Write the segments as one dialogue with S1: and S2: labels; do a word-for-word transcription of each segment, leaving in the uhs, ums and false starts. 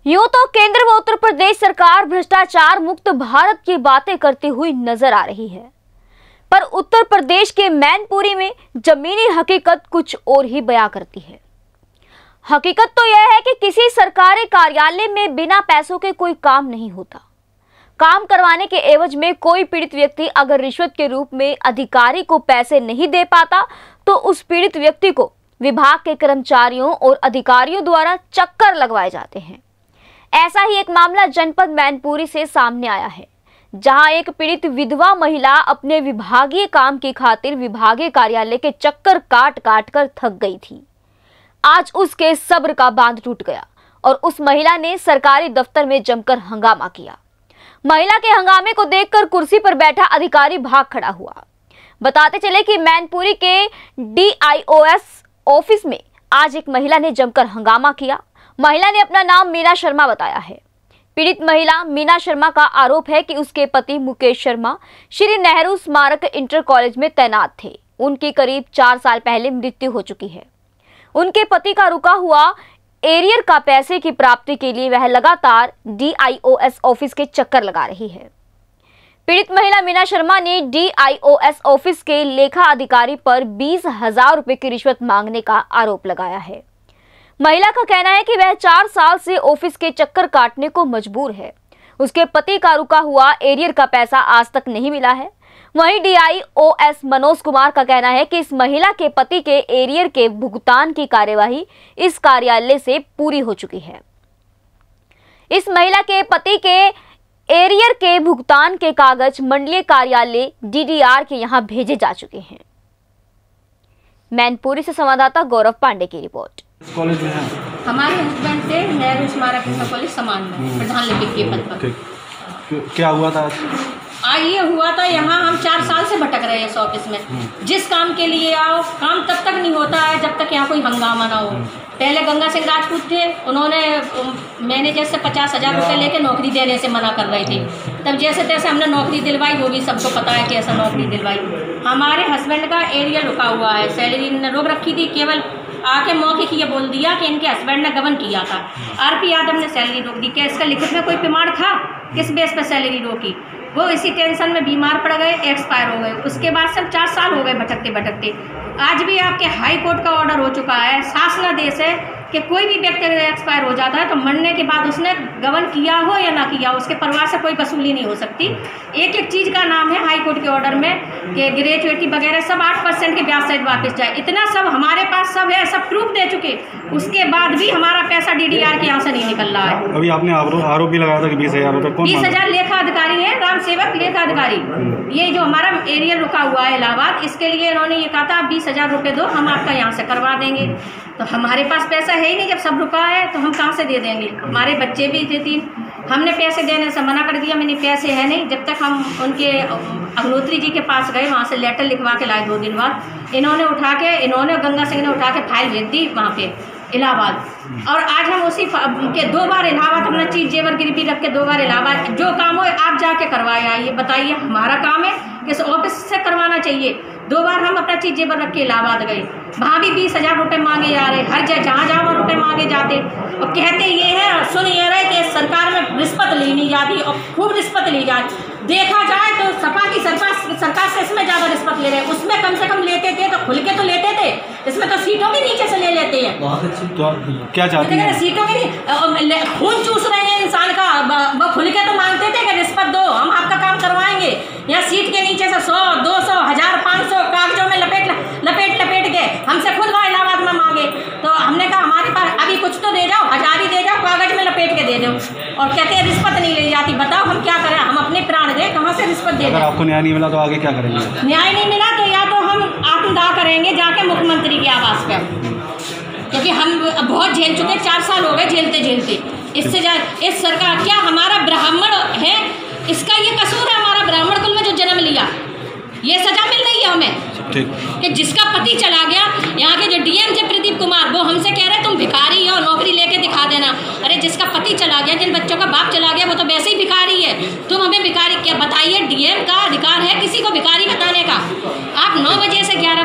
S1: यूं तो केंद्र व उत्तर प्रदेश सरकार भ्रष्टाचार मुक्त भारत की बातें करती हुई नजर आ रही है, पर उत्तर प्रदेश के मैनपुरी में जमीनी हकीकत कुछ और ही बयां करती है। हकीकत तो यह है कि किसी सरकारी कार्यालय में बिना पैसों के कोई काम नहीं होता। काम करवाने के एवज में कोई पीड़ित व्यक्ति अगर रिश्वत के रूप में अधिकारी को पैसे नहीं दे पाता तो उस पीड़ित व्यक्ति को विभाग के कर्मचारियों और अधिकारियों द्वारा चक्कर लगवाए जाते हैं। ऐसा ही एक मामला जनपद मैनपुरी से सामने आया है, जहां एक पीड़ित विधवा महिला अपने विभागीय काम की खातिर विभागीय कार्यालय के चक्कर काट काट कर थक गई थी। आज उसके सब्र का बांध टूट गया और उस महिला ने सरकारी दफ्तर में जमकर हंगामा किया। महिला के हंगामे को देखकर कुर्सी पर बैठा अधिकारी भाग खड़ा हुआ। बताते चले कि मैनपुरी के D I O S office में आज एक महिला ने जमकर हंगामा किया। महिला ने अपना नाम मीना शर्मा बताया है। पीड़ित महिला मीना शर्मा का आरोप है कि उसके पति मुकेश शर्मा श्री नेहरू स्मारक इंटर कॉलेज में तैनात थे। उनकी करीब चार साल पहले मृत्यु हो चुकी है। उनके पति का रुका हुआ एरियर का पैसे की प्राप्ति के लिए वह लगातार D I O S office के चक्कर लगा रही है। पीड़ित महिला मीना शर्मा ने D I O S office के लेखा अधिकारी पर बीस हजार रुपए की रिश्वत मांगने का आरोप लगाया है। महिला का कहना है कि वह चार साल से ऑफिस के चक्कर काटने को मजबूर है। उसके पति का रुका हुआ एरियर का पैसा आज तक नहीं मिला है। वहीं D I O S Manoj Kumar का कहना है कि इस महिला के पति के एरियर के भुगतान की कार्यवाही इस कार्यालय से पूरी हो चुकी है। इस महिला के पति के एरियर के भुगतान के कागज मंडलीय कार्यालय डी डी आर के यहां भेजे जा चुके हैं। मैनपुरी से संवाददाता गौरव पांडे की रिपोर्ट।
S2: कॉलेज में है
S3: हमारे हस्बैंड थे नेहरू स्मारक इंटर कॉलेज समान में प्रधान लिपिक के पद पर।
S2: क्या हुआ था
S3: आज ये हुआ था, यहाँ हम चार साल से भटक रहे हैं इस ऑफिस में। जिस काम के लिए आओ काम तब तक नहीं होता है जब तक यहाँ कोई हंगामा ना हो। पहले गंगा सिंह राजपूत थे, उन्होंने मैनेजर से पचास हजार रुपये लेके नौकरी देने से मना कर रही थी। तब जैसे तैसे हमने नौकरी दिलवाई, वो भी सबको पता है कि ऐसा नौकरी दिलवाई। हमारे हस्बैंड का एरियर रुका हुआ है, सैलरी ने रोक रखी थी। केवल आके मौके की ये बोल दिया कि इनके हस्बैंड ने गबन किया था। आरपी यादव ने सैलरी रोक दी। क्या इसका लिखित में कोई प्रमाण था? किस बेस पर सैलरी रोकी? वो इसी टेंशन में बीमार पड़ गए, एक्सपायर हो गए। उसके बाद सब चार साल हो गए भटकते भटकते। आज भी आपके हाई कोर्ट का ऑर्डर हो चुका है, शासनादेश है कि कोई भी व्यक्ति एक्सपायर हो जाता है तो मरने के बाद उसने गबन किया हो या ना किया हो, उसके परिवार से कोई वसूली नहीं हो सकती। एक एक चीज़ का नाम है हाई कोर्ट के ऑर्डर में कि ग्रेजुएटी वगैरह सब आठ परसेंट के ब्याज सहित वापस जाए। इतना सब हमारे पास सब है, सब प्रूफ दे चुके। उसके बाद भी हमारा पैसा डी डी आर के यहाँ से नहीं निकल रहा है।
S2: अभी आपने आरोप भी लगाया था कि बीस हजार रुपये
S3: बीस हजार लेखा अधिकारी है, राम सेवक लेखा अधिकारी। ये जो हमारा एरियर रुका हुआ है इलाहाबाद, इसके लिए इन्होंने ये कहा था बीस हजार रुपये दो, हम आपका यहाँ से करवा देंगे। तो हमारे पास पैसा है ही नहीं, जब सब रुका है तो हम कहाँ से दे देंगे? हमारे बच्चे भी थे तीन, हमने पैसे देने से मना कर दिया। मैंने पैसे है नहीं। जब तक हम उनके अग्नोत्री जी के पास गए, वहाँ से लेटर लिखवा के लाए। दो दिन बाद इन्होंने उठा के इन्होंने गंगा सिंह ने उठा के फाइल भेज दी वहाँ पे इलाहाबाद। और आज हम उसी के दो बार इलाहाबाद अपना चीज जेवर गिरवी रख के दो बार इलाहाबाद, जो काम हो आप जाके करवाए आइए। बताइए, हमारा काम है किस ऑफिस से करवाना चाहिए। दो बार हम अपना चीज जेवर रख के इलाहाबाद गए, वहाँ भी बीस हजार रुपये मांगे जा रहे। हर जगह जहाँ जहाँ रुपये मांगे जाते और कहते ये है, सुन ये रहे कि सरकार में रिश्वत ली नहीं जाती और खूब रिश्वत ली जाती। देखा जाए तो सपा की सरकार सरकार से इसमें ज़्यादा रिश्वत ले रहे हैं। उसमें कम से कम लेते थे तो खुल के तो लेते थे, इसमें तो सीटों के नीचे से ले लेते हैं।
S2: तो क्या चाहते हैं?
S3: सीटों के नहीं, खून चूस रहे हैं इंसान का। वो खुल के तो मांगते थे कि रिश्वत दो, हम आपका काम करवाएंगे। यहाँ सीट के नीचे से सौ दो सौ हजार पाँच सौ कागजों में लपेट लपेट लपेट के हमसे खुद वहाँ इलाहाबाद में मांगे। तो हमने कहा हमारे पास अभी कुछ तो दे जाओ, हजार ही दे जाओ, कागज में लपेट के दे दो। और कहते हैं रिश्वत नहीं ले जाती। बताओ हम क्या करें? हम अपने प्राण दे, कहाँ से रिश्वत दे?
S2: अगर आपको न्याय नहीं मिला तो आगे क्या करेंगे?
S3: न्याय नहीं मिला तो या तो हम आत्मदाह करेंगे जाके मुख्यमंत्री के आवास पर, क्योंकि हम बहुत झेल चुके। चार साल हो गए झेलते झेलते। इससे जा इस सरकार क्या हमारा ब्राह्मण है, इसका ये कसूर है? हमारा ब्राह्मण कुल में जो जन्म लिया, ये सजा मिल रही है हमें कि जिसका पति चला गया। यहाँ के जो डी एम थे प्रदीप कुमार, वो हमसे कह रहे तुम भिखारी हो, नौकरी लेके दिखा देना। अरे जिसका पति चला गया, जिन बच्चों का बाप चला गया, वो तो वैसे ही भिखारी है। तुम हमें भिखारी क्या बताइए? डी एम का अधिकार है किसी को भिखारी बताने का। आप नौ बजे से ग्यारह बजे तक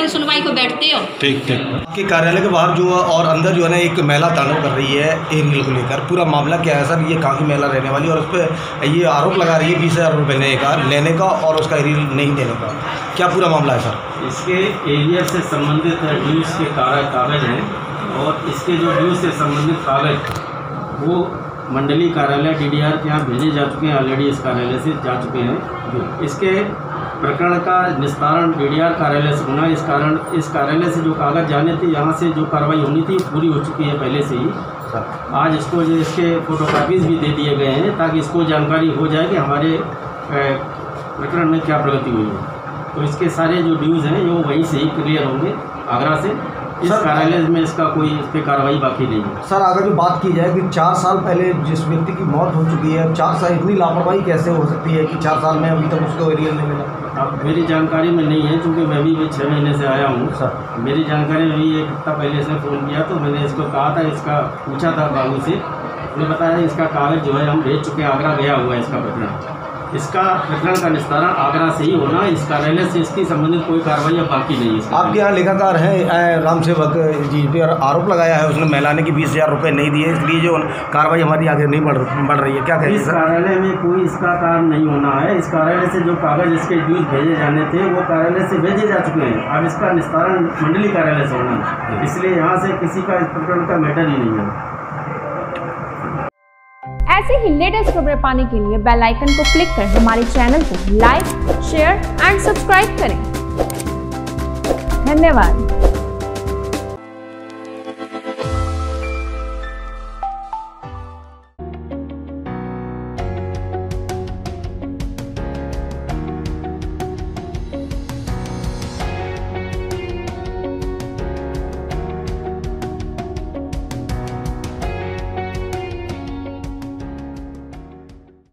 S3: सुनवाई को बैठते हो।
S2: ठीक ठीक।
S4: आपके कार्यालय के बाहर जो है और अंदर जो है ना एक महिला तांडव कर रही है एरियल को लेकर, पूरा मामला क्या है सर? ये कहाँ की महिला रहने वाली है और उस पर ये आरोप लगा रही है बीस हज़ार रुपये लेने का लेने का और उसका एरियल नहीं देने का, क्या पूरा मामला है सर?
S5: इसके एरिया से संबंधित ड्यूज के कागज हैं और इसके जो ड्यूज से संबंधित कागज वो मंडलीय कार्यालय डीडीआर के यहाँ भेजे जा चुके हैं, ऑलरेडी इस कार्यालय से जा चुके हैं। इसके प्रकरण का निस्तारण डीडीआर कार्यालय से होना, इस कारण इस कार्यालय से जो कागज जाने थे, यहाँ से जो कार्रवाई होनी थी पूरी हो चुकी है पहले से ही। आज इसको जो इसके फोटोकॉपीज़ भी दे दिए गए हैं ताकि इसको जानकारी हो जाए कि हमारे प्रकरण में क्या प्रगति हुई है। तो इसके सारे जो ड्यूज़ हैं वो वहीं से ही क्लियर होंगे आगरा से। इस कार्यालय में इसका कोई इस पर कार्रवाई बाकी नहीं है।
S4: सर अगर जो बात की जाए कि चार साल पहले जिस व्यक्ति की मौत हो चुकी है, चार साल इतनी लापरवाही कैसे हो सकती है कि चार साल में अभी तक उसको एरियल नहीं मिला?
S5: अब मेरी जानकारी में नहीं है क्योंकि मैं भी छः महीने से आया हूँ सर। मेरी जानकारी में भी एक हफ्ता पहले इसने फ़ोन किया तो मैंने इसको कहा था, इसका पूछा था बाबू से, उन्होंने बताया इसका कागज़ जो है हम भेज चुके हैं, आगरा गया हुआ है इसका प्रकरण। इसका प्रकरण का निस्तारण आगरा से ही होना, इस कार्यालय से इसकी संबंधित कोई कार्रवाई अब बाकी नहीं है।
S4: आपके यहाँ लेखाकार हैं राम सेवक जी पे आरोप लगाया है उसने महिला ने कि बीस हज़ार रुपये नहीं दिए, इसलिए जो कार्रवाई हमारी आगे नहीं बढ़ बढ़ रही है, क्या कहेंगे?
S5: इस कार्यालय में कोई इसका काम नहीं होना है। इस कार्यालय से जो कागज इसके ड्यूज भेजे जाने थे वो कार्यालय से भेजे जा चुके हैं। अब इसका निस्तारण मंडलीय कार्यालय से होना है, इसलिए यहाँ से किसी का इस प्रकरण का मैटर ही नहीं है।
S6: ऐसे ही लेटेस्ट खबरें पाने के लिए बेल आइकन को क्लिक कर हमारे चैनल को लाइक, शेयर एंड सब्सक्राइब करें। धन्यवाद।